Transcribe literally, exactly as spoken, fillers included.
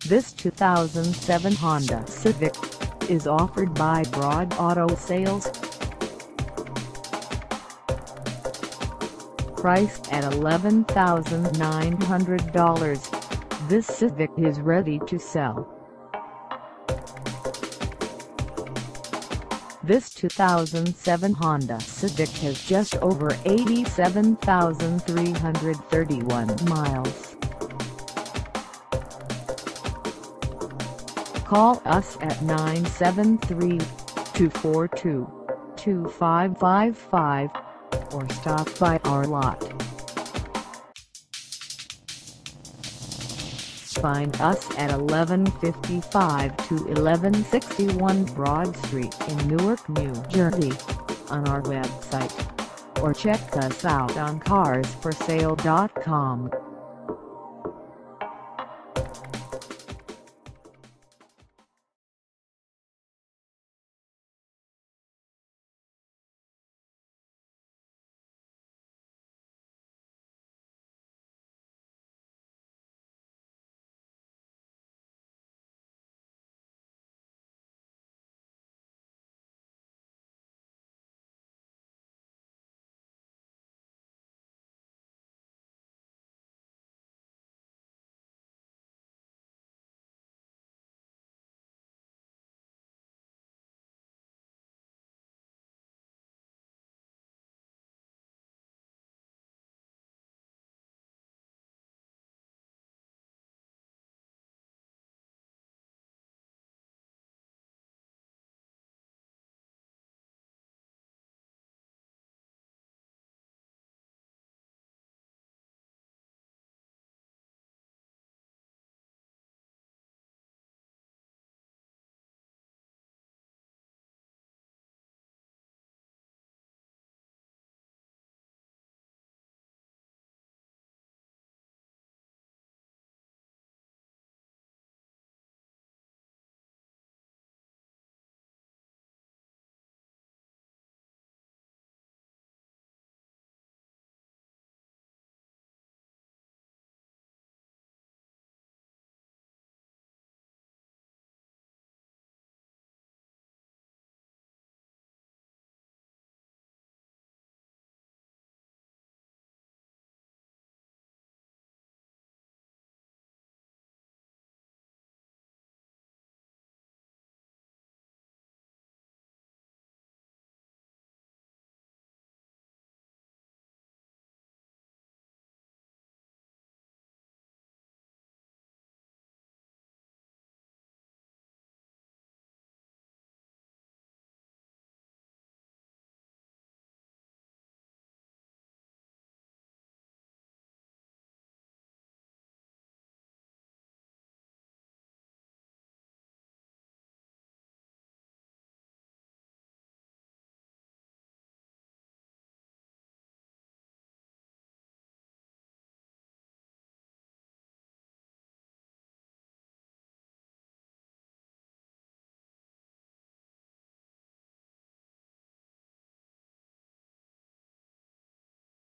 This two thousand seven Honda Civic is offered by Broad Auto Sales. Priced at eleven thousand nine hundred dollars, this Civic is ready to sell. This two thousand seven Honda Civic has just over eighty-seven thousand three hundred thirty-one miles. Call us at nine seven three, two four two, two five five five or stop by our lot. Find us at eleven fifty-five to eleven sixty-one Broad Street in Newark, New Jersey, on our website, or check us out on cars for sale dot com.